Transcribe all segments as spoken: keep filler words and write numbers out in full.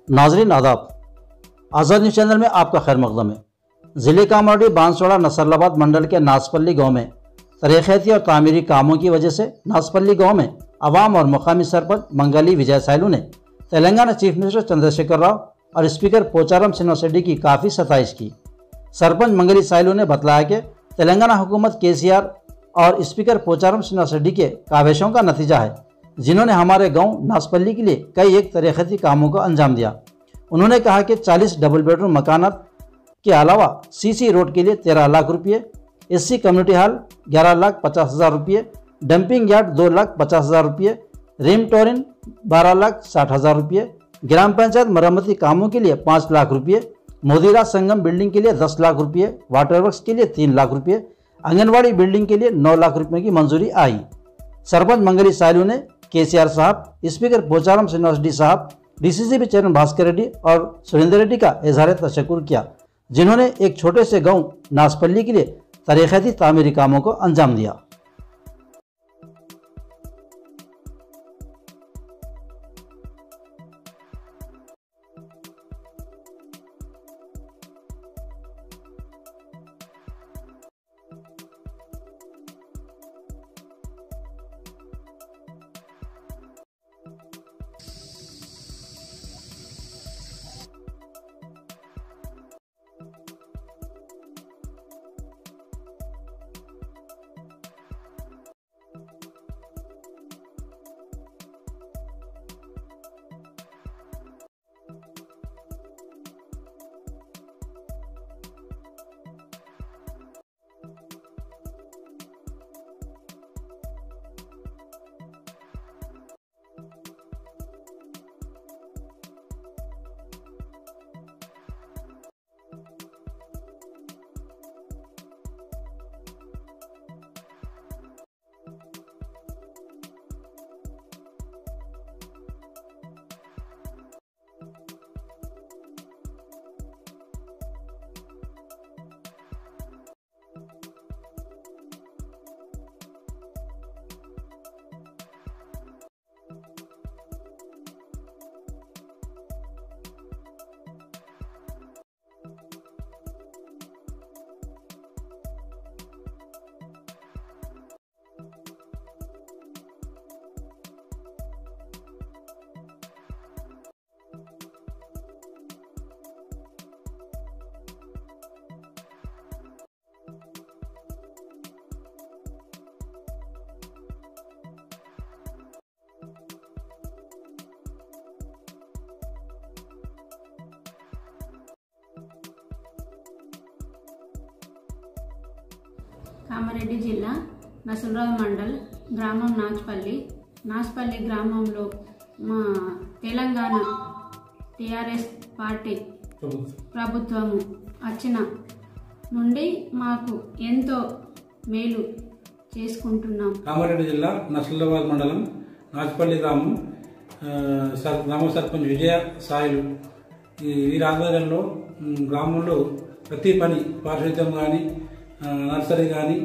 नाजरीन आदाब, आज़ाद news channel में आपका खैर मकदम है। ज़िले कामारेड्डी बांसवाड़ा नसरुल्लाबाद मंडल के नासपल्ली गांव में तरीक़ती और तामीरी कामों की वजह से नासपल्ली गांव में अवाम और मुकामी सरपंच मंगली विजय सायलू ने तेलंगाना चीफ मिनिस्टर चंद्रशेखर राव और स्पीकर पोचारम श्रीनिवास रेड्डी की काफ़ी सताइश की। सरपंच मंगली सायलू ने बतलाया कि तेलंगाना हुकूमत के सी आर और स्पीकर पोचारम श्रीनिवास रेड्डी के काविशों का नतीजा है, जिन्होंने हमारे गांव नासपल्ली के लिए कई एक तरीक़ती कामों को अंजाम दिया। उन्होंने कहा कि चालीस डबल बेडरूम मकानात के अलावा सीसी रोड के लिए तेरह लाख रुपये, एससी कम्युनिटी हॉल ग्यारह लाख पचास हज़ार रुपये, डंपिंग यार्ड दो लाख पचास हज़ार रुपये, रिम टोरिन बारह लाख साठ हज़ार रुपये, ग्राम पंचायत मरम्मती कामों के लिए पाँच लाख रुपये, मोदीराज संगम बिल्डिंग के लिए दस लाख रुपये, वाटर वर्क्स के लिए तीन लाख रुपये, आंगनबाड़ी बिल्डिंग के लिए नौ लाख रुपये की मंजूरी आई। सरपंच मंगली सायलू ने के सी आर साहब, स्पीकर पोचारम श्रीनिवास रेड्डी साहब, D C C B chairman Bhaskar Reddy और सुरेंद्र रेड्डी का इजहार तशक्कुर किया, जिन्होंने एक छोटे से गांव नासपल्ली के लिए तरीक़ती तामीरी कामों को अंजाम दिया। కామారెడ్డి జిల్లా నసరుల్లాబాద్ మండల్ గ్రామం నాచ్పల్లి నాచ్పల్లి గ్రామంలో మా Telangana T R S party ప్రభుత్వము వచ్చిన నుండి మాకు ఎంతో మేలు చేసుకుంటున్నాం। కామారెడ్డి జిల్లా నసరుల్లాబాద్ మండలం నాచ్పల్లి గ్రామం గ్రామ సర్పంచ్ విజయ సాయిలు వీరి ఆధ్వర్యంలో గ్రామంలో ప్రతి పని పారిశుద్ధ్యం కానీ, నర్సరీ కానీ,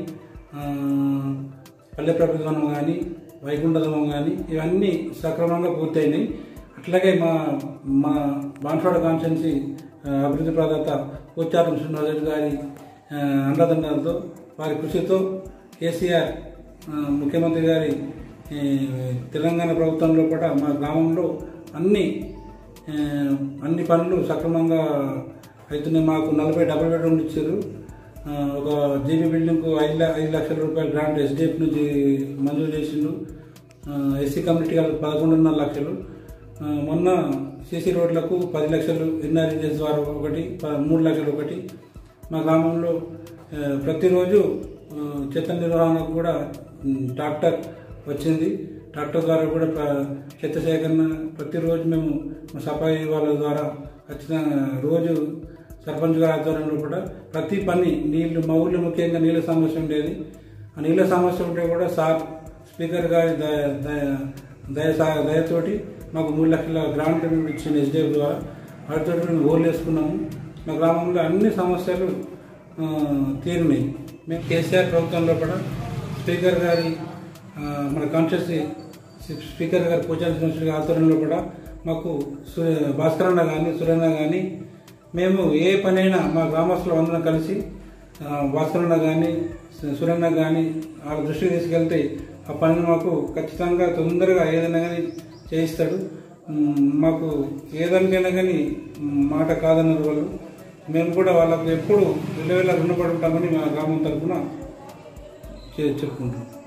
పల్లె ప్రభుత్వం కానీ, వైకుంఠధమం కానీ ఇవన్నీ సక్రమంగా పూర్తయినాయి। అట్లాగే మా మా బాన్స్వాడ కాన్స్టిట్యున్సీ అభివృద్ధి ప్రదాత పోచారం శ్రీనివాస్ రెడ్డి గారి అండదండలతో, వారి కృషితో కేసీఆర్ ముఖ్యమంత్రి గారి తెలంగాణ ప్రభుత్వంలో కూడా మా గ్రామంలో అన్ని అన్ని పనులు సక్రమంగా అవుతున్నాయి। మాకు నలభై డబుల్ బెడ్రూమ్లు ఇచ్చారు। ఒక జీబీ బిల్డింగ్కు ఐదు ఐదు లక్షల రూపాయలు గ్రాంట్ ఎస్డిఎఫ్ నుంచి మంజూరు చేసిండు। ఎస్సీ కమ్యూనిటీ వాళ్ళకి పదకొండున్నర లక్షలు, మొన్న సీసీ రోడ్లకు పది లక్షలు, ఎన్ఆర్ఈజెస్ ద్వారా ఒకటి మూడు లక్షలు ఒకటి। మా గ్రామంలో ప్రతిరోజు చెత్త నిర్వహణకు కూడా ట్రాక్టర్ వచ్చింది। ట్రాక్టర్ ద్వారా కూడా చెత్త సేకరణ ప్రతిరోజు మేము సఫాయి వాళ్ళ ద్వారా వచ్చిన రోజు సర్పంచ్ గారి ఆధ్వర్యంలో కూడా ప్రతి పని నీళ్లు మా ఊళ్ళో ముఖ్యంగా నీళ్ళ సమస్య ఉండేది। ఆ నీళ్ళ సమస్య ఉంటే కూడా సార్ స్పీకర్ గారి దయ దయ దయతోటి మాకు మూడు లక్షల గ్రాంట్ ఇచ్చిన ఎస్డిఎఫ్ ద్వారా వాటితో మేము ఓర్లు వేసుకున్నాము। మా గ్రామంలో అన్ని సమస్యలు తీరినాయి। మేము కేసీఆర్ ప్రభుత్వంలో కూడా స్పీకర్ గారి మన కాన్స్టిట్యూన్సీ స్పీకర్ గారి పోచారం ఆధ్వర్యంలో కూడా మాకు భాస్కరన్న కానీ సురేంద్ర కానీ మేము ఏ పనైనా మా గ్రామస్తులు అందరం కలిసి భాస్కరన్న కానీ సురేంద్ర కానీ వాళ్ళ దృష్టికి తీసుకెళ్తే ఆ పనిని మాకు ఖచ్చితంగా తొందరగా ఏదైనా కానీ చేయిస్తాడు. మాకు ఏదానికైనా కానీ మాట కాదన్నారు వాళ్ళు. మేము కూడా వాళ్ళకు ఎప్పుడు వెళ్ళవేళ రుణపడి ఉంటామని మా గ్రామం తరఫున చెప్పుకుంటాం.